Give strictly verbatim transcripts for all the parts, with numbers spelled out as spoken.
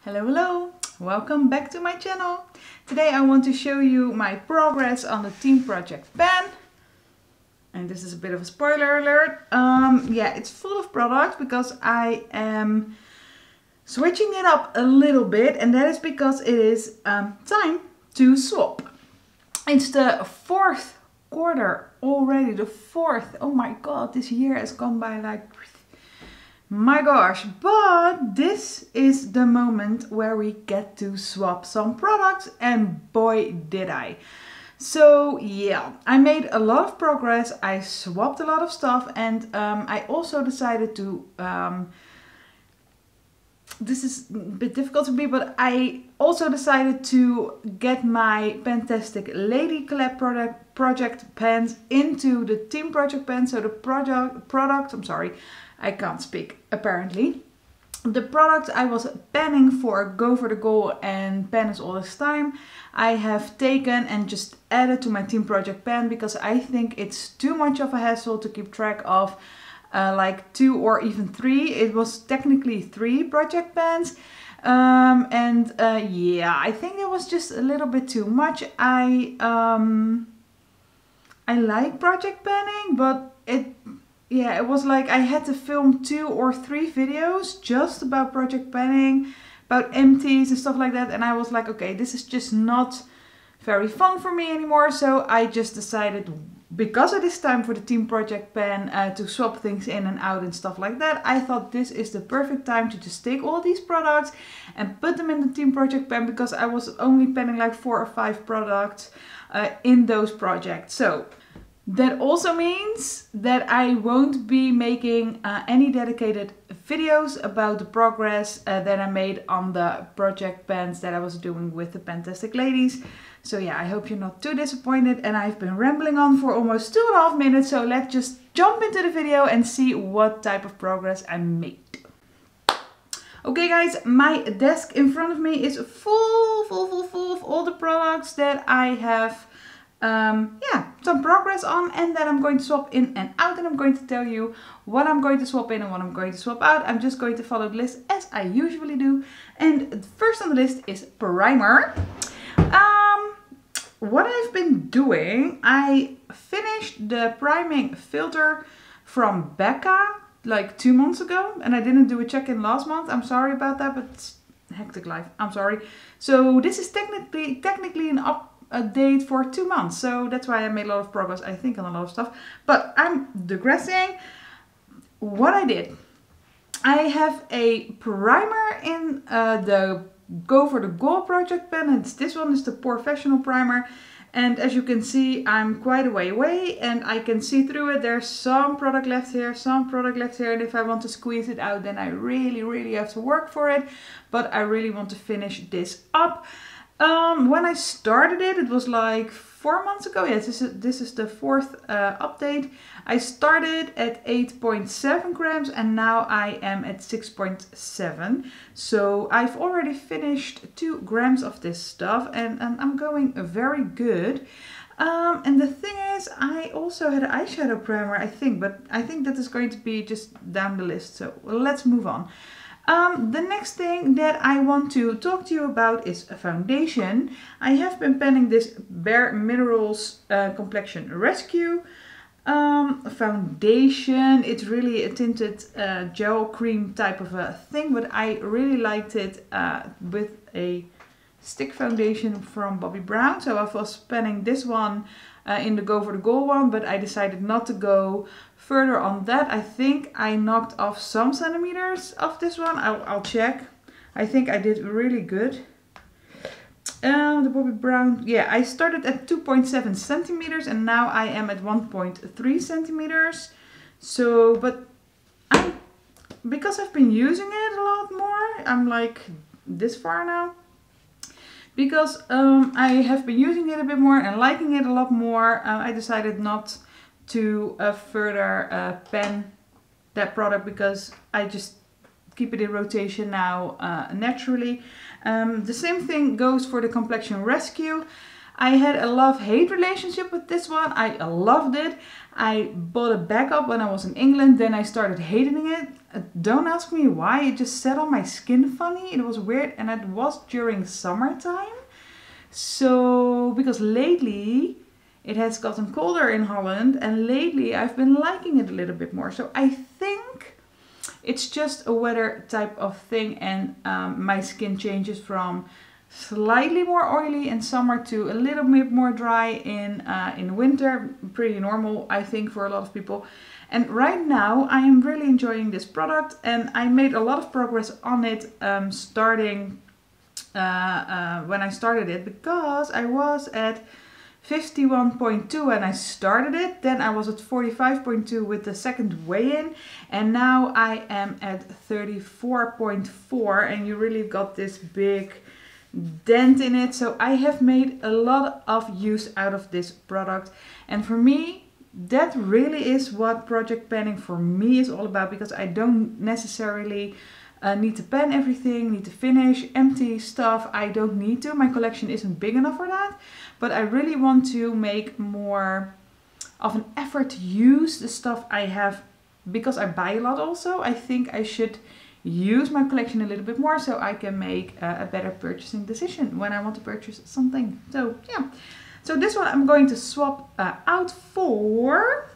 Hello, hello! Welcome back to my channel. Today I want to show you my progress on the Team Project pen. And this is a bit of a spoiler alert. Um, yeah, it's full of products because I am switching it up a little bit, and that is because it is um, time to swap. It's the fourth quarter already, the fourth. Oh my god, this year has gone by like... My gosh, but this is the moment where we get to swap some products, and boy did I. So yeah, I made a lot of progress, I swapped a lot of stuff, and um, I also decided to, um, this is a bit difficult to me, but I also decided to get my Pentastic Lady Collab product, project pens into the Team Project pen. So the project, product, I'm sorry, I can't speak apparently. The product I was penning for Go for the Goal and Pen is All This Time, I have taken and just added to my Team Project pen because I think it's too much of a hassle to keep track of uh, like two or even three. It was technically three project pens. Um, and uh, yeah, I think it was just a little bit too much. I, um, I like project penning, but it... Yeah, it was like I had to film two or three videos just about project penning, about empties and stuff like that. And I was like, okay, this is just not very fun for me anymore. So I just decided, because it is time for the Team Project pen uh, to swap things in and out and stuff like that, I thought this is the perfect time to just take all these products and put them in the Team Project pen, because I was only penning like four or five products uh, in those projects. So that also means that I won't be making uh, any dedicated videos about the progress uh, that I made on the project pens that I was doing with the Pentastic Ladies. So yeah, I hope you're not too disappointed, and I've been rambling on for almost two and a half minutes, so let's just jump into the video and see what type of progress I made. Okay guys, my desk in front of me is full, full, full, full of all the products that I have Um, yeah, some progress on and that I'm going to swap in and out, and I'm going to tell you what I'm going to swap in and what I'm going to swap out. I'm just going to follow the list as I usually do. And first on the list is primer. Um, what I've been doing, I finished the priming filter from Becca like two months ago, and I didn't do a check-in last month. I'm sorry about that, but it's hectic life. I'm sorry. So this is technically technically an up a date for two months, so that's why I made a lot of progress, I think, on a lot of stuff. But I'm digressing. What I did, I have a primer in uh, the Go for the Goal project pen, and this one is the Professional primer, and as you can see, I'm quite a way away and I can see through it. There's some product left here, some product left here, and if I want to squeeze it out, then I really really have to work for it, but I really want to finish this up. Um, when I started it, it was like four months ago. Yes, this is, this is the fourth uh, update. I started at eight point seven grams and now I am at six point seven. So I've already finished two grams of this stuff, and, and I'm going very good. Um, and the thing is, I also had an eyeshadow primer, I think, but I think that is going to be just down the list. So let's move on. Um, the next thing that I want to talk to you about is a foundation. I have been penning this Bare Minerals uh, Complexion Rescue um, foundation. It's really a tinted uh, gel cream type of a thing, but I really liked it uh, with a stick foundation from Bobbi Brown. So I was penning this one uh, in the Go for the Goal one, but I decided not to go further on that. I think I knocked off some centimeters of this one. I'll, I'll check. I think I did really good. Um, the Bobbi Brown, yeah, I started at two point seven centimeters and now I am at one point three centimeters. So, but I, because I've been using it a lot more, I'm like this far now. Because um, I have been using it a bit more and liking it a lot more, uh, I decided not to uh, further uh, pen that product, because I just keep it in rotation now uh, naturally. Um, the same thing goes for the Complexion Rescue. I had a love-hate relationship with this one. I loved it. I bought a backup when I was in England. Then I started hating it. Uh, don't ask me why. It just sat on my skin funny. It was weird. And it was during summertime. So, because lately it has gotten colder in Holland. And lately I've been liking it a little bit more. So I think it's just a weather type of thing. And um, my skin changes from slightly more oily in summer to a little bit more dry in uh, in winter. Pretty normal, I think, for a lot of people. And right now I am really enjoying this product, and I made a lot of progress on it um, starting uh, uh, when I started it, because I was at fifty-one point two when I started it. Then I was at forty-five point two with the second weigh-in, and now I am at thirty-four point four, and you really got this big dent in it. So I have made a lot of use out of this product, and for me that really is what project panning for me is all about, because I don't necessarily uh, need to pan everything, need to finish empty stuff. I don't need to. My collection isn't big enough for that, but I really want to make more of an effort to use the stuff I have, because I buy a lot also. I think I should use my collection a little bit more so I can make uh, a better purchasing decision when I want to purchase something. So yeah, so this one I'm going to swap uh, out for,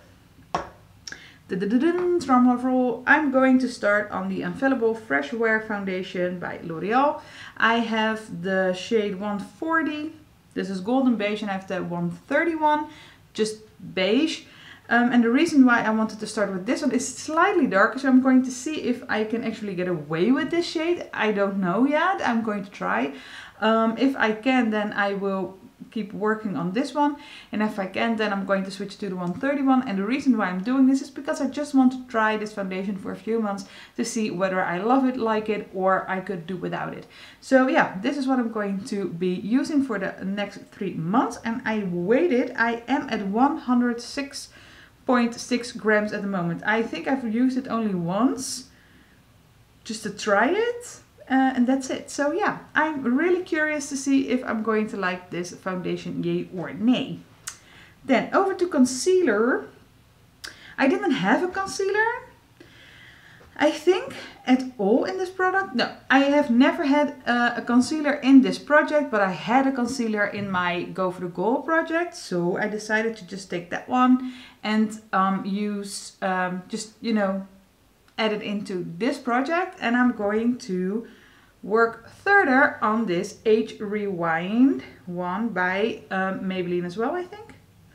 drum roll, I'm going to start on the Infallible Fresh Wear Foundation by L'Oreal. I have the shade one forty, this is golden beige, and I have the one thirty-one, just beige. Um, and the reason why I wanted to start with this one is slightly darker, so I'm going to see if I can actually get away with this shade. I don't know yet. I'm going to try. Um, if I can, then I will keep working on this one. And if I can, then I'm going to switch to the one thirty-one. And the reason why I'm doing this is because I just want to try this foundation for a few months to see whether I love it, like it, or I could do without it. So yeah, this is what I'm going to be using for the next three months. And I weighed it. I am at one hundred six point six grams at the moment. I think I've used it only once just to try it, uh, and that's it. So yeah, I'm really curious to see if I'm going to like this foundation, yay or nay. Then over to concealer. I didn't have a concealer, I think, at all in this product. No, I have never had uh, a concealer in this project, but I had a concealer in my Go for the Goal project. So I decided to just take that one and um, use, um, just, you know, add it into this project. And I'm going to work further on this Age Rewind one by um, Maybelline as well, I think.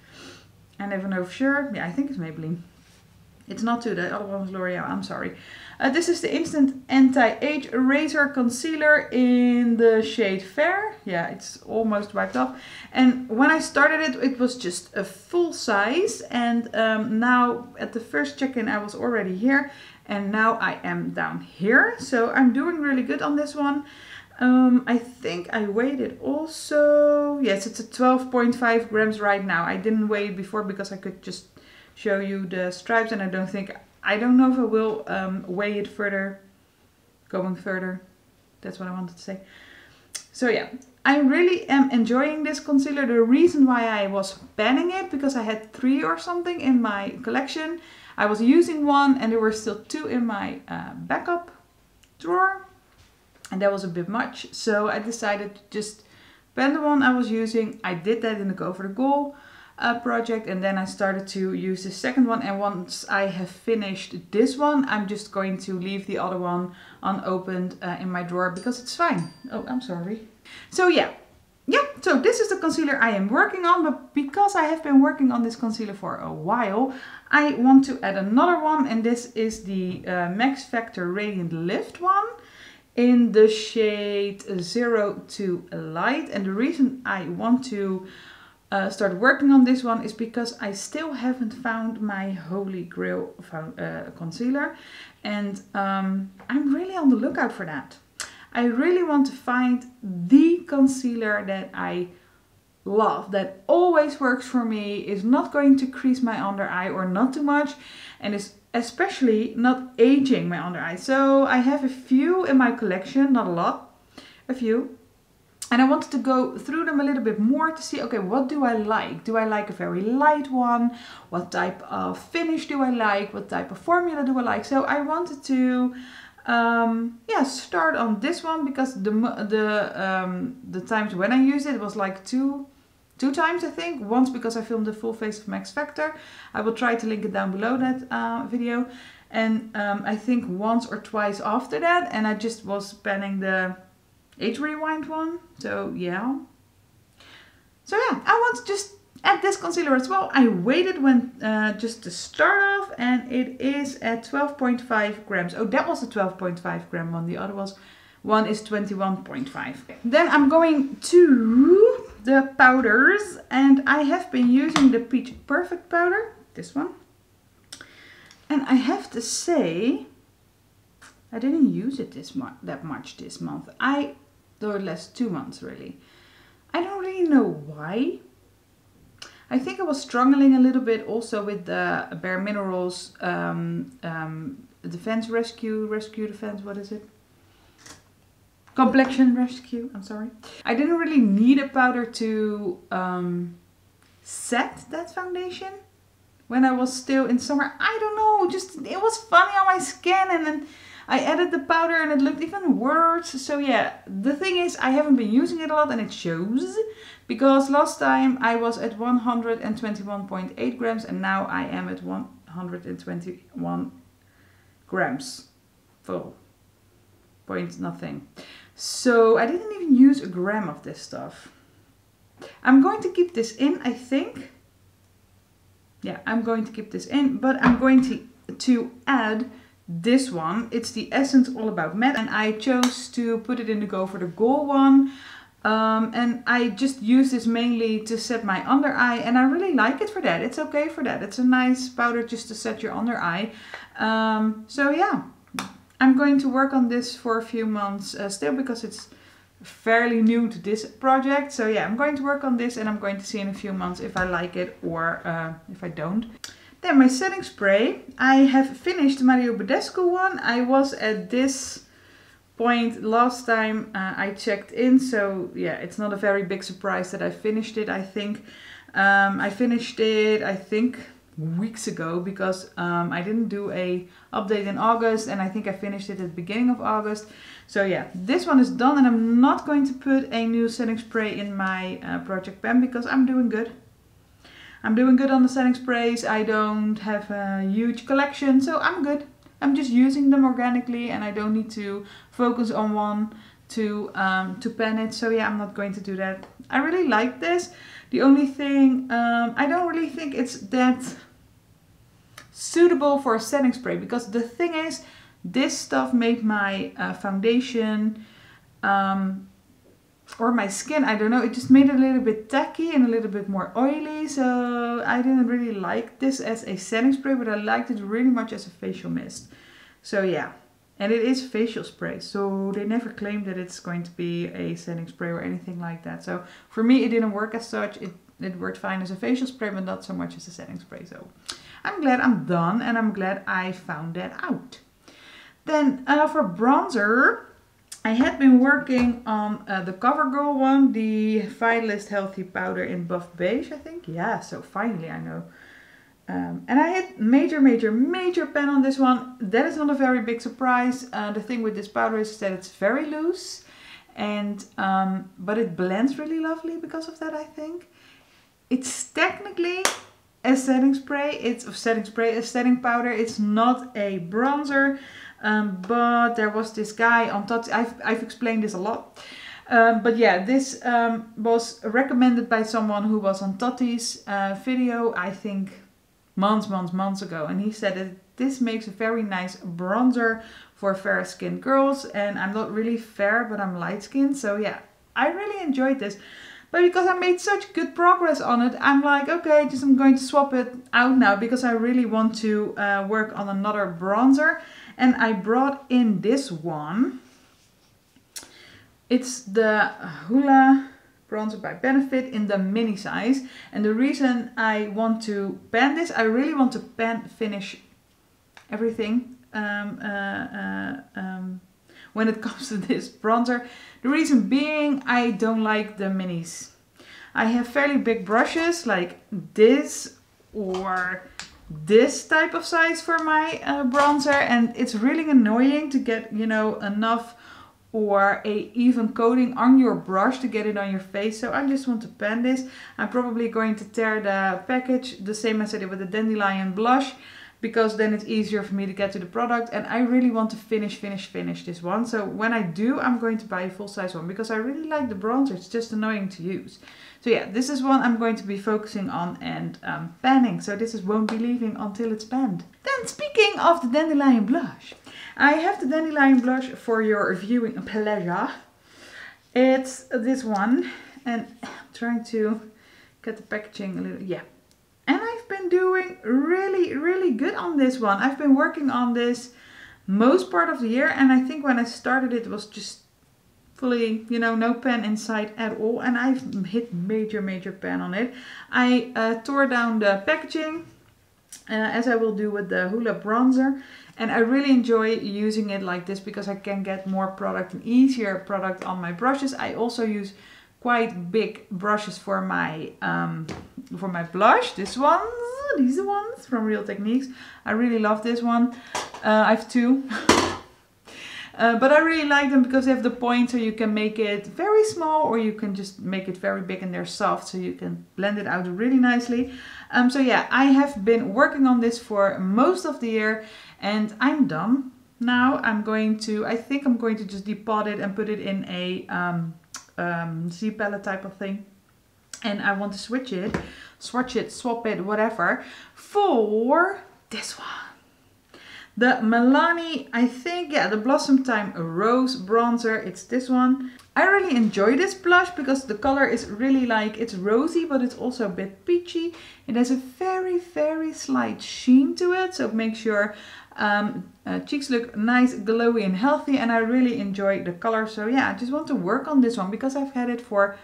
I never know for sure. Yeah, I think it's Maybelline. It's not too, the other one was L'Oreal, I'm sorry. Uh, this is the Instant Anti-Age Eraser Concealer in the shade Fair. Yeah, it's almost wiped off. And when I started it, it was just a full size. And um, now at the first check-in, I was already here. And now I am down here. So I'm doing really good on this one. Um, I think I weighed it also. Yes, it's at twelve point five grams right now. I didn't weigh it before because I could just show you the stripes, and I don't think, I don't know if I will um, weigh it further, going further. That's what I wanted to say. So yeah, I really am enjoying this concealer. The reason why I was panning it, because I had three or something in my collection. I was using one and there were still two in my uh, backup drawer, and that was a bit much. So I decided to just pan the one I was using. I did that in the Go for the Goal Uh, project, and then I started to use the second one, and once I have finished this one, I'm just going to leave the other one unopened uh, in my drawer because it's fine. Oh, I'm sorry. So yeah, yeah, so this is the concealer I am working on, but because I have been working on this concealer for a while, I want to add another one, and this is the uh, Max Factor Radiant Lift one in the shade zero to Light. And the reason I want to Uh, start working on this one is because I still haven't found my Holy Grail found, uh, concealer, and um, I'm really on the lookout for that. I really want to find the concealer that I love, that always works for me, is not going to crease my under eye or not too much, and is especially not aging my under eye. So I have a few in my collection, not a lot, a few. And I wanted to go through them a little bit more to see, okay, what do I like? Do I like a very light one? What type of finish do I like? What type of formula do I like? So I wanted to, um, yeah, start on this one because the the um, the times when I used it was like two, two times I think. Once because I filmed the full face of Max Factor. I will try to link it down below that uh, video. And um, I think once or twice after that, and I just was panning the Age Rewind one, so yeah. So yeah, I want to just add this concealer as well. I waited when uh, just to start off, and it is at twelve point five grams. Oh, that was a twelve point five gram one. The other was one is twenty-one point five. Then I'm going to the powders, and I have been using the Peach Perfect powder, this one. And I have to say, I didn't use it this mu that much this month. I or less two months really. I don't really know why. I think I was struggling a little bit also with the Bare Minerals um, um, Defense Rescue, Rescue Defense, what is it? Complexion Rescue, I'm sorry. I didn't really need a powder to um, set that foundation when I was still in summer. I don't know, just it was funny on my skin, and then I added the powder and it looked even worse. So yeah, the thing is I haven't been using it a lot, and it shows. Because last time I was at one hundred twenty-one point eight grams and now I am at one hundred twenty-one grams. Full. Point nothing. So I didn't even use a gram of this stuff. I'm going to keep this in, I think. Yeah, I'm going to keep this in, but I'm going to, to add this one. It's the Essence All About Matte, and I chose to put it in the Go for the Goal one. Um, and I just use this mainly to set my under eye, and I really like it for that. It's okay for that. It's a nice powder just to set your under eye. Um, so yeah, I'm going to work on this for a few months uh, still, because it's fairly new to this project. So yeah, I'm going to work on this, and I'm going to see in a few months if I like it or uh, if I don't. Then my setting spray. I have finished the Mario Badescu one. I was at this point last time uh, I checked in, so yeah, it's not a very big surprise that I finished it. I think um, I finished it I think weeks ago, because um, I didn't do a update in August, and I think I finished it at the beginning of August. So yeah, this one is done, and I'm not going to put a new setting spray in my uh, project pen because I'm doing good. I'm doing good on the setting sprays. I don't have a huge collection, so I'm good. I'm just using them organically, and I don't need to focus on one to um, to pen it. So yeah, I'm not going to do that. I really like this. The only thing, um, I don't really think it's that suitable for a setting spray, because the thing is, this stuff made my uh, foundation um, or my skin, I don't know, it just made it a little bit tacky and a little bit more oily. So I didn't really like this as a setting spray, but I liked it really much as a facial mist. So yeah, and it is facial spray, so they never claimed that it's going to be a setting spray or anything like that. So for me it didn't work as such. It, it worked fine as a facial spray, but not so much as a setting spray. So I'm glad I'm done, and I'm glad I found that out. Then uh, for bronzer, I had been working on uh, the CoverGirl one, the Vitalist Healthy Powder in Buff Beige, I think. Yeah, so finally I know. Um, and I had major, major, major pen on this one. That is not a very big surprise. Uh, the thing with this powder is that it's very loose, and um, but it blends really lovely because of that, I think. It's technically a setting spray. It's a setting spray, a setting powder. It's not a bronzer. Um, but there was this guy on Tati, I've, I've explained this a lot. Um, but yeah, this um, was recommended by someone who was on Tati's uh, video, I think months, months, months ago. And he said that this makes a very nice bronzer for fair skinned girls. And I'm not really fair, but I'm light skinned. So yeah, I really enjoyed this. But because I made such good progress on it, I'm like, okay, just I'm going to swap it out now, because I really want to uh, work on another bronzer. And I brought in this one. It's the Hoola Bronzer by Benefit in the mini size. And the reason I want to pan this, I really want to pan finish everything um, uh, uh, um, when it comes to this bronzer. The reason being, I don't like the minis. I have fairly big brushes like this or this type of size for my uh, bronzer, and it's really annoying to get, you know, enough or a even coating on your brush to get it on your face. So I just want to pan this. I'm probably going to tear the package the same as I did with the Dandelion blush, because then it's easier for me to get to the product, and I really want to finish, finish, finish this one. So when I do, I'm going to buy a full size one because I really like the bronzer. It's just annoying to use. So yeah, this is one I'm going to be focusing on and um, panning. So this is won't be leaving until it's panned. Then speaking of the Dandelion blush, I have the Dandelion blush for your viewing pleasure. It's this one, and I'm trying to get the packaging a little, yeah. And I've been doing really, really good on this one. I've been working on this most part of the year, and I think when I started it was just fully, you know, no pen inside at all, and I've hit major, major pan on it. I uh, tore down the packaging, uh, as I will do with the Hoola bronzer, and I really enjoy using it like this because I can get more product and easier product on my brushes. I also use quite big brushes for my um, for my blush. This one, these are ones from Real Techniques. I really love this one. Uh, I have two. Uh, but I really like them because they have the point, so you can make it very small or you can just make it very big, and they're soft, so you can blend it out really nicely. Um, so yeah, I have been working on this for most of the year and I'm done. Now I'm going to, I think I'm going to just depot it and put it in a um, um, Z palette type of thing. And I want to switch it, swatch it, swap it, whatever, for this one. The Milani, I think, yeah, the Blossom Time Rose Bronzer. It's this one. I really enjoy this blush because the color is really like, it's rosy, but it's also a bit peachy. It has a very, very slight sheen to it, so it makes your um, uh, cheeks look nice, glowy and healthy, and I really enjoy the color. So yeah, I just want to work on this one because I've had it for,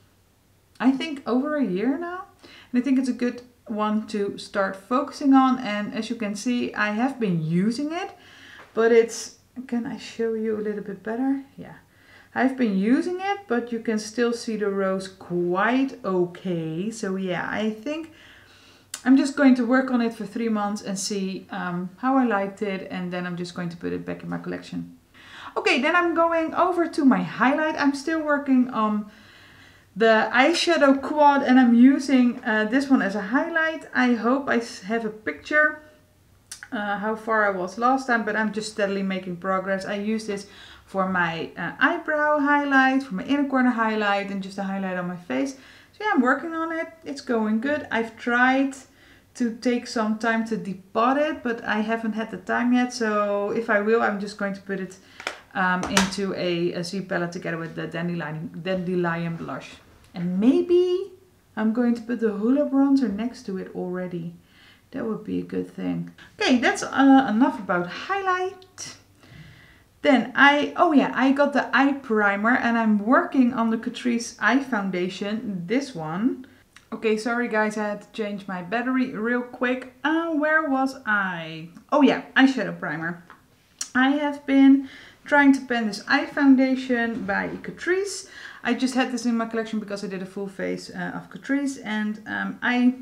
I think, over a year now. And I think it's a good one to start focusing on, and as you can see, I have been using it, but it's, can I show you a little bit better? Yeah, I've been using it, but you can still see the rose quite okay. So yeah, I think I'm just going to work on it for three months and see um, how I liked it, and then I'm just going to put it back in my collection. Okay, then I'm going over to my highlight. I'm still working on the eyeshadow quad, and I'm using uh, this one as a highlight. I hope I have a picture uh, how far I was last time, but I'm just steadily making progress. I use this for my uh, eyebrow highlight, for my inner corner highlight, and just a highlight on my face. So yeah, I'm working on it. It's going good. I've tried to take some time to depot it, but I haven't had the time yet. So if I will, I'm just going to put it Um, into a, a Z palette together with the Dandelion, Dandelion blush. And maybe I'm going to put the Hoola bronzer next to it already. That would be a good thing. Okay, that's uh, enough about highlight. Then I, oh yeah, I got the eye primer and I'm working on the Catrice Eye Foundation, this one. Okay, sorry guys, I had to change my battery real quick. Uh, where was I? Oh yeah, eyeshadow primer. I have been trying to pan this eye foundation by Catrice. I just had this in my collection because I did a full face uh, of Catrice, and um, I...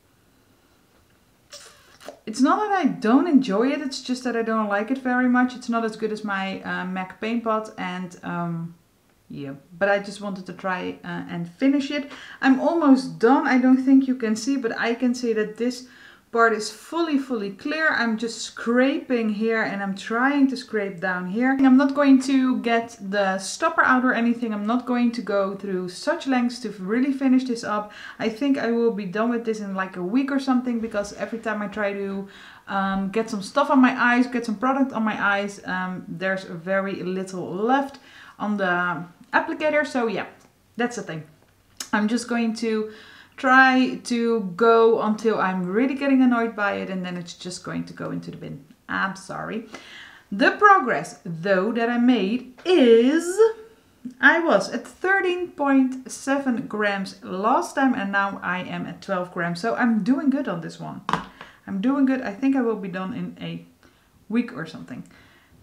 It's not that I don't enjoy it, it's just that I don't like it very much. It's not as good as my uh, MAC Paint Pot, and um, yeah, but I just wanted to try uh, and finish it. I'm almost done. I don't think you can see, but I can see that this part is fully, fully clear. I'm just scraping here and I'm trying to scrape down here. I'm not going to get the stopper out or anything. I'm not going to go through such lengths to really finish this up. I think I will be done with this in like a week or something, because every time I try to um, get some stuff on my eyes, get some product on my eyes, um, there's very little left on the applicator. So yeah, that's the thing. I'm just going to try to go until I'm really getting annoyed by it, and then it's just going to go into the bin. I'm sorry. The progress though that I made is, I was at thirteen point seven grams last time and now I am at twelve grams. So I'm doing good on this one. I'm doing good. I think I will be done in a week or something.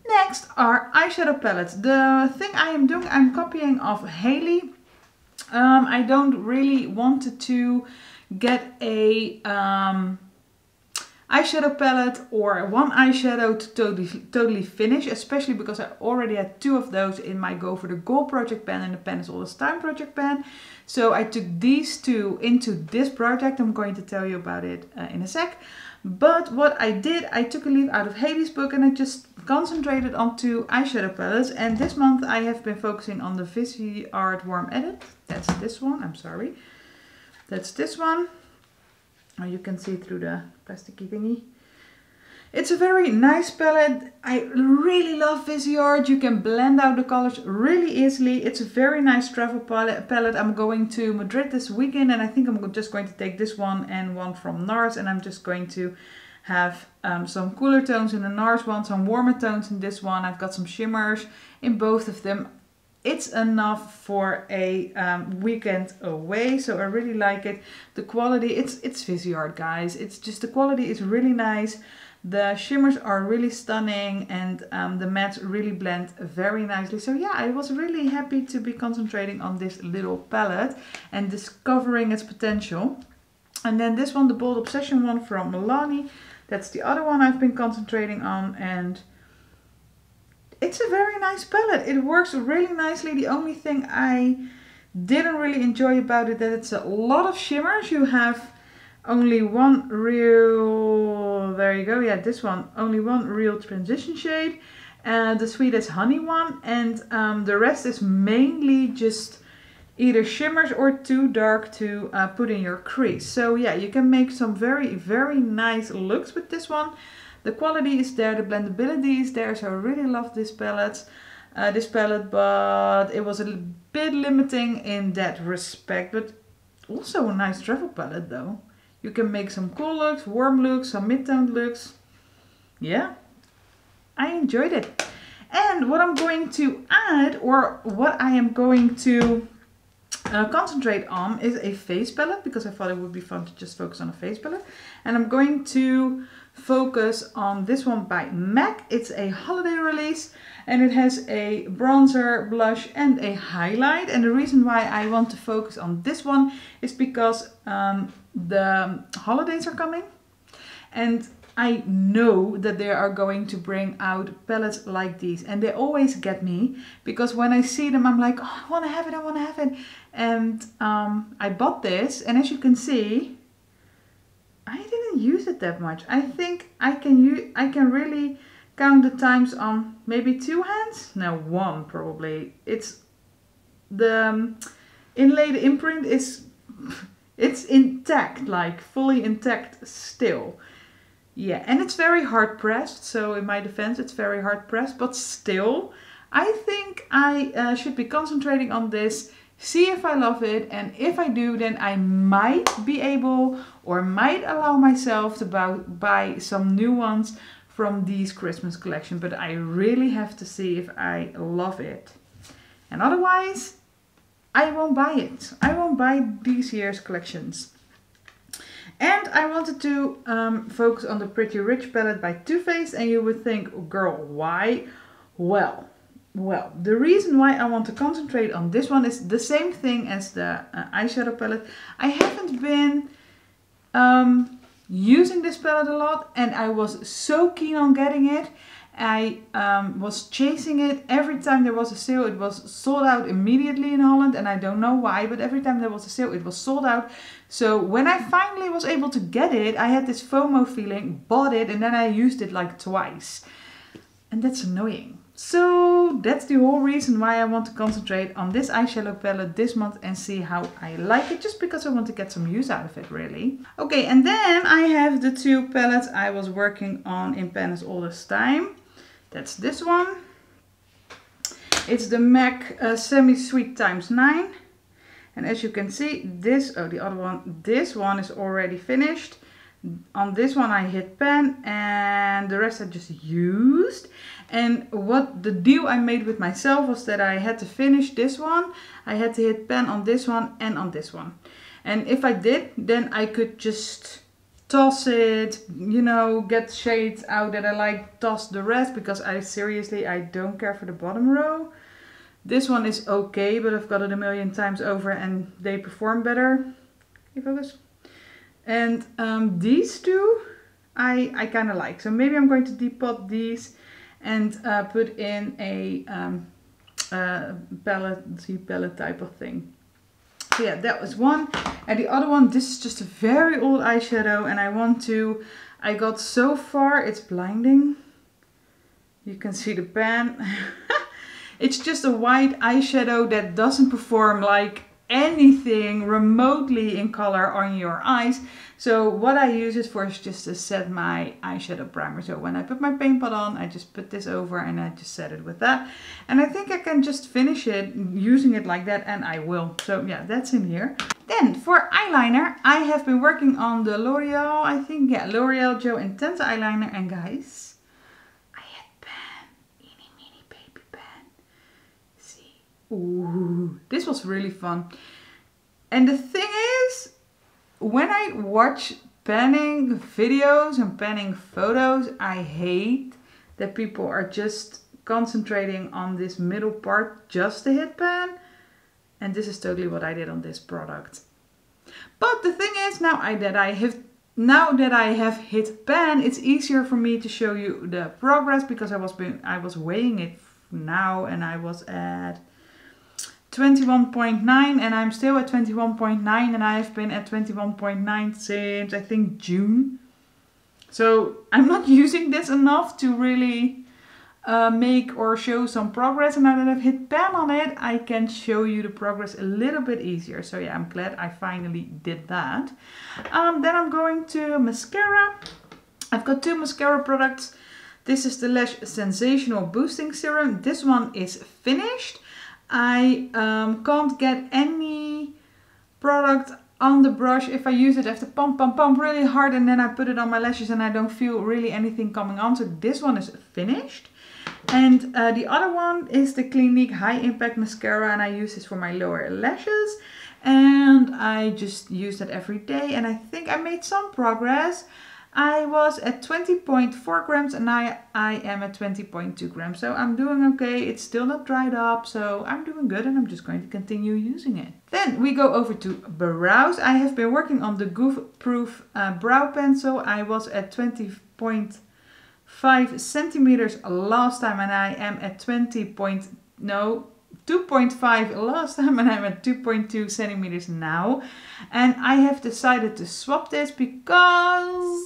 Next are eyeshadow palettes. The thing I am doing, I'm copying off Haley. Um, I don't really want to get a um, eyeshadow palette or one eyeshadow to totally, totally finish, especially because I already had two of those in my Go for the Gold project pan and the Pen is All This Time project pan. So I took these two into this project. I'm going to tell you about it uh, in a sec. But what I did, I took a leaf out of Haley's book and I just concentrated on two eyeshadow palettes. And this month I have been focusing on the Viseart Warm Edit. That's this one, I'm sorry. That's this one. Oh, you can see through the plasticky thingy. It's a very nice palette. I really love Viseart. You can blend out the colors really easily. It's a very nice travel palette. I'm going to Madrid this weekend and I think I'm just going to take this one and one from NARS, and I'm just going to have um, some cooler tones in the NARS one, some warmer tones in this one. I've got some shimmers in both of them. It's enough for a um, weekend away, so I really like it. The quality, it's it's Viseart, guys. It's just, the quality is really nice. The shimmers are really stunning and um, the mattes really blend very nicely. So yeah, I was really happy to be concentrating on this little palette and discovering its potential. And then this one, the Bold Obsession one from Milani. That's the other one I've been concentrating on, and it's a very nice palette. It works really nicely. The only thing I didn't really enjoy about it, that it's a lot of shimmers. You have only one real, there you go, yeah, this one, only one real transition shade, and the Sweet as Honey one, and um, the rest is mainly just either shimmers or too dark to uh, put in your crease. So yeah, you can make some very, very nice looks with this one. The quality is there, the blendability is there, so I really love this palette, uh, this palette, but it was a bit limiting in that respect, but also a nice travel palette though. You can make some cool looks, warm looks, some mid-toned looks. Yeah, I enjoyed it. And what I'm going to add, or what I am going to uh, concentrate on, is a face palette, because I thought it would be fun to just focus on a face palette. And I'm going to focus on this one by MAC. It's a holiday release and it has a bronzer, blush and a highlight. And the reason why I want to focus on this one is because um, the holidays are coming and I know that they are going to bring out palettes like these, and they always get me because when I see them I'm like, oh, I want to have it, I want to have it. And um, I bought this, and as you can see, I didn't use it that much. I think I can use, I can really count the times on maybe two hands. No, one probably. It's the um, inlaid imprint is it's intact, like fully intact still. Yeah, and it's very hard pressed. So in my defense, it's very hard pressed, but still, I think I uh, should be concentrating on this. See if I love it, and if I do, then I might be able or might allow myself to buy, buy some new ones from these Christmas collection, but I really have to see if I love it. And otherwise, I won't buy it. I won't buy these year's collections. And I wanted to um, focus on the Pretty Rich palette by Too Faced, and you would think, girl, why? Well, Well, the reason why I want to concentrate on this one is the same thing as the uh, eyeshadow palette. I haven't been um, using this palette a lot, and I was so keen on getting it. I um, was chasing it. Every time there was a sale, it was sold out immediately in Holland, and I don't know why, but every time there was a sale, it was sold out. So when I finally was able to get it, I had this FOMO feeling, bought it, and then I used it like twice. And that's annoying. So that's the whole reason why I want to concentrate on this eyeshadow palette this month and see how I like it, just because I want to get some use out of it, really. Okay, and then I have the two palettes I was working on in Pen is All This Time. That's this one. It's the MAC uh, Semi Sweet times nine. And as you can see, this, oh, the other one, this one is already finished. On this one I hit pen, and the rest I just used. And what the deal I made with myself was that I had to finish this one, I had to hit pen on this one and on this one. And if I did, then I could just toss it, you know, get shades out that I like, toss the rest, because I seriously, I don't care for the bottom row. This one is okay, but I've got it a million times over and they perform better. Can you focus? And um, these two, I, I kind of like. So maybe I'm going to depot these and uh, put in a um, uh, palette, see, palette type of thing. So yeah, that was one. And the other one, this is just a very old eyeshadow and I want to, I got so far, it's blinding. You can see the pan. It's just a white eyeshadow that doesn't perform like anything remotely in color on your eyes. So what I use it for is just to set my eyeshadow primer. So when I put my paint pot on, I just put this over and I just set it with that. And I think I can just finish it using it like that, and I will. So yeah, that's in here. Then for eyeliner, I have been working on the L'Oreal, I think, yeah, L'Oreal Joe Intense eyeliner. And guys, I had pan, eeny meeny baby pan. See, ooh, this was really fun. And the thing is, when I watch panning videos and panning photos, I hate that people are just concentrating on this middle part just to hit pan. And this is totally what I did on this product. But the thing is, now I, that I have now that I have hit pan, it's easier for me to show you the progress, because I was being, I was weighing it now and I was at twenty-one point nine and I'm still at twenty-one point nine, and I have been at twenty-one point nine since I think June. So I'm not using this enough to really uh, make or show some progress, and now that I've hit pan on it, I can show you the progress a little bit easier. So yeah, I'm glad I finally did that. Um, then I'm going to mascara. I've got two mascara products. This is the Lash Sensational Boosting Serum. This one is finished. I um, can't get any product on the brush. If I use it, I have to pump, pump, pump really hard, and then I put it on my lashes and I don't feel really anything coming on. So this one is finished. And uh, the other one is the Clinique High Impact Mascara, and I use this for my lower lashes. And I just use that every day, and I think I made some progress. I was at twenty point four grams and now I am at twenty point two grams. So I'm doing okay. It's still not dried up, so I'm doing good, and I'm just going to continue using it. Then we go over to brows. I have been working on the Goof Proof uh, brow pencil. I was at twenty point five centimeters last time, and I am at twenty point, no, two point five last time, and I'm at two point two centimeters now. And I have decided to swap this because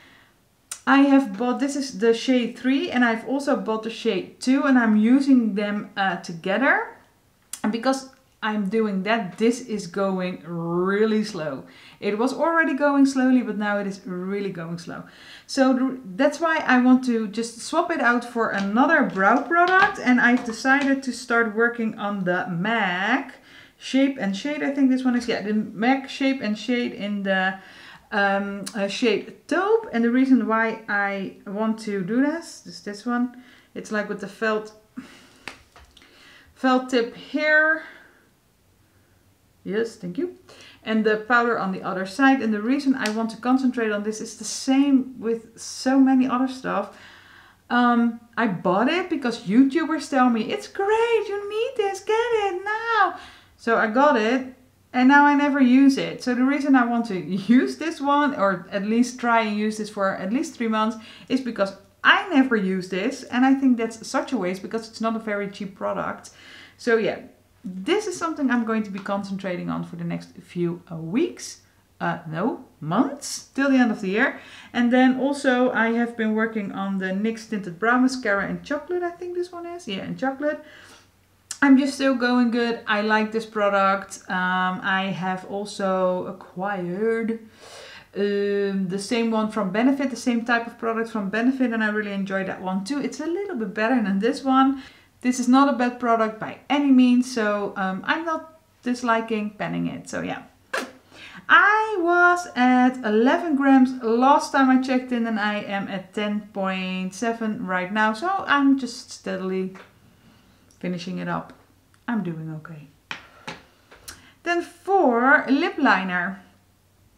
I have bought, this is the shade three, and I've also bought the shade two, and I'm using them uh, together. And because I'm doing that, this is going really slow. It was already going slowly, but now it is really going slow. So that's why I want to just swap it out for another brow product. And I've decided to start working on the MAC Shape and Shade. I think this one is, yeah, the MAC Shape and Shade in the um, uh, shade Taupe. And the reason why I want to do this is this one. It's like with the felt, felt tip here. Yes, thank you. And the powder on the other side. And the reason I want to concentrate on this is the same with so many other stuff. Um, I bought it because YouTubers tell me, it's great, you need this, get it now. So I got it, and now I never use it. So the reason I want to use this one, or at least try and use this for at least three months, is because I never use this. And I think that's such a waste because it's not a very cheap product. So yeah. This is something I'm going to be concentrating on for the next few uh, weeks, uh, no, months, till the end of the year. And then also I have been working on the N Y X Tinted Brow Mascara in Chocolate, I think this one is, yeah, in Chocolate. I'm just still going good. I like this product. Um, I have also acquired um, the same one from Benefit, the same type of product from Benefit, and I really enjoy that one too. It's a little bit better than this one. This is not a bad product by any means, so um, I'm not disliking panning it, so yeah. I was at eleven grams last time I checked in, and I am at ten point seven right now, so I'm just steadily finishing it up. I'm doing okay. Then for lip liner,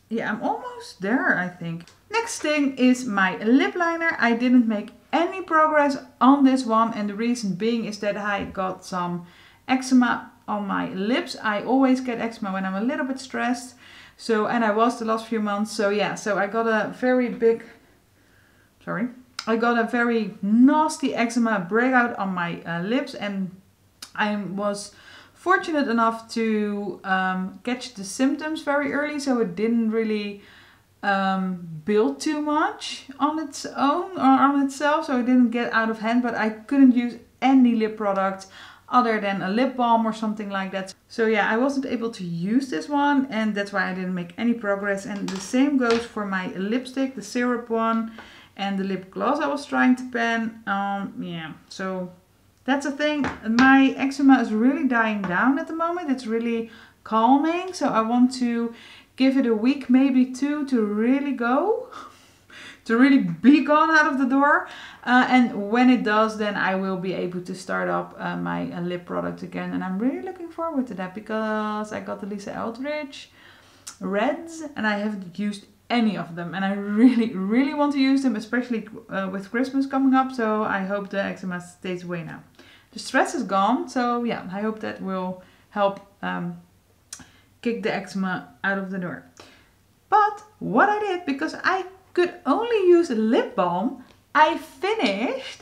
yeah, I'm almost there, I think. Next thing is my lip liner. I didn't make any progress on this one, and the reason being is that I got some eczema on my lips. I always get eczema when I'm a little bit stressed. So, and I was the last few months. So yeah, so I got a very big, sorry, I got a very nasty eczema breakout on my uh, lips, and I was fortunate enough to um, catch the symptoms very early, so it didn't really um, build too much on its own or on itself, so it didn't get out of hand, but I couldn't use any lip product other than a lip balm or something like that. So yeah, I wasn't able to use this one, and that's why I didn't make any progress. And the same goes for my lipstick, the syrup one, and the lip gloss I was trying to pen. Um, yeah, so that's the thing. My eczema is really dying down at the moment. It's really calming, so I want to give it a week, maybe two, to really go. To really be gone out of the door. Uh, and when it does, then I will be able to start up uh, my uh, lip product again. And I'm really looking forward to that, because I got the Lisa Eldridge reds and I haven't used any of them. And I really, really want to use them, especially uh, with Christmas coming up. So I hope the eczema stays away now. The stress is gone. So yeah, I hope that will help um, kick the eczema out of the door. But what I did, because I could only use a lip balm, I finished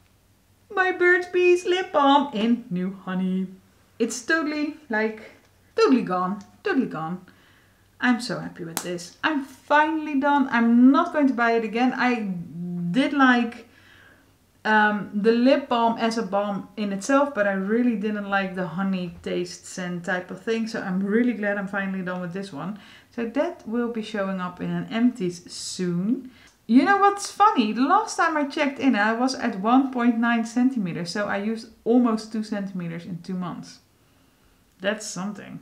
my Burt's Bees lip balm in New Honey. It's totally, like, totally gone. Totally gone. I'm so happy with this. I'm finally done. I'm not going to buy it again. I did like um, the lip balm as a balm in itself, but I really didn't like the honey taste scent type of thing. So I'm really glad I'm finally done with this one. So that will be showing up in an empties soon. You know what's funny? The last time I checked in, I was at one point nine centimeters. So I used almost two centimeters in two months. That's something.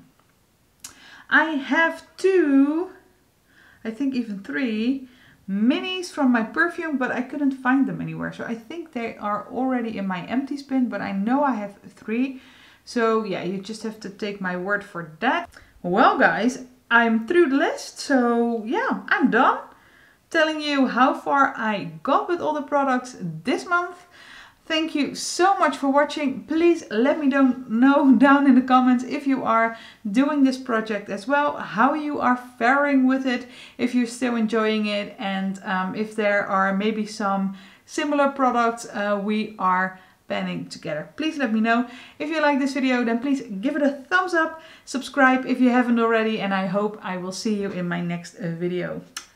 I have two, I think even three, minis from my perfume, but I couldn't find them anywhere. So I think they are already in my empties bin, but I know I have three. So yeah, you just have to take my word for that. Well guys, I'm through the list. So yeah, I'm done telling you how far I got with all the products this month. Thank you so much for watching. Please let me know down in the comments if you are doing this project as well, how you are faring with it, if you're still enjoying it, and um, if there are maybe some similar products uh, we are planning together. Please let me know. If you like this video, then please give it a thumbs up, subscribe if you haven't already, and I hope I will see you in my next uh, video.